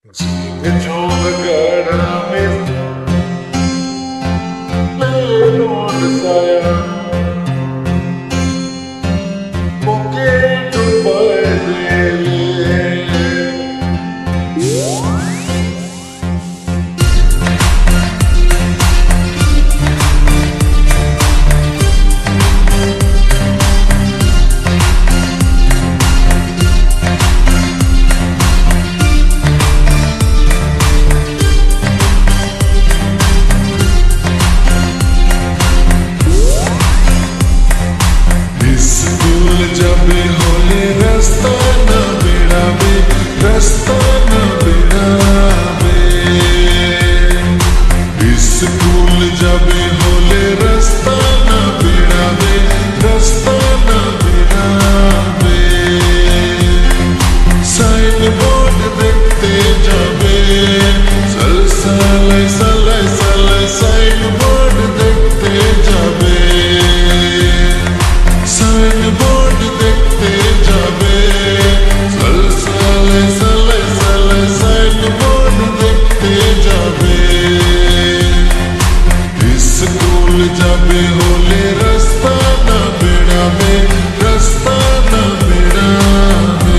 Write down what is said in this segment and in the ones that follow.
Cinga joga gada mes Lord saya Porque tu padre जाबे होले रास्ता ना बेड़ावे रास्ता ना बेड़ावे स्कूल जाबे होले रास्ता ना बेड़ावे रास्ता ना बेड़ावे साइन बोर्ड देखते जाबे सल साले साले साले साइन बोर्ड देखते जाबे साइन बोर्ड देखते जाबे सल साले साले साले साइन बोर्ड देखते जाबे स्कूल जाबे होले रास्ता ना बेड़ावे रास्ता ना बेड़ावे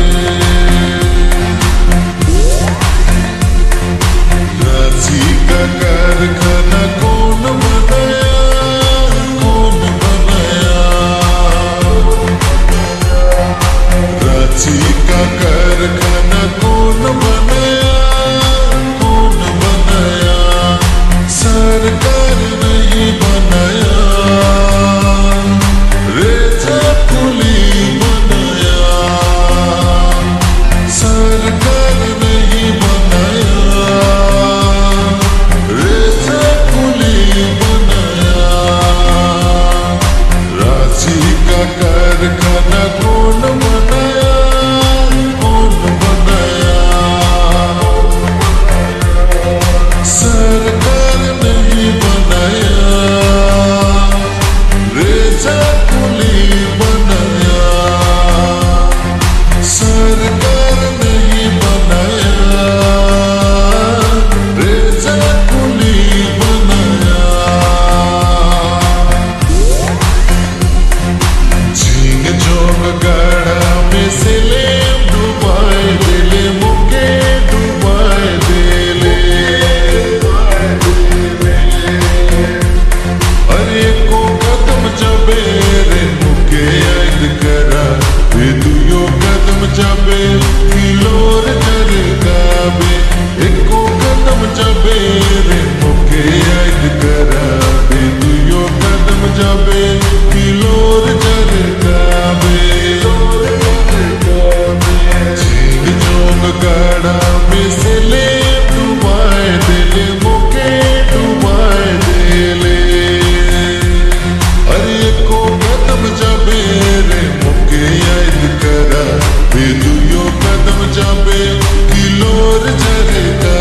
रांची का कारखाना कौन बनाया कौन बनाया रांची का कारखाना कौन बनाया कौन बनाया सरकार नहीं बनाया रेजा पुली बनाया सरकार नहीं बनाया रेजा पुली बनाया रांची का कारखाना कौन बनाया कौन बनाया सरकार नहीं बनाया रेजा पुली बनाया सरकार नहीं बनाया रेजा पुली बनाया झींग जोग गाड़ा में से ले डुबाए दिले मुके डुबाए दिले अरे को कदम जबे रे मुके याद करा वे दुयो कदम जबे किलोर जर गाबे एको कदम जबे रे मुके याद करा वे दुयो कदम जबे किलोर जर गाबे झींग जोग गाड़ा में से ले डुबाए दिले मुके डुबाए दिले अरे को कदम जबे रे मुके याद करा वे दुयो कदम जबे किलोर जर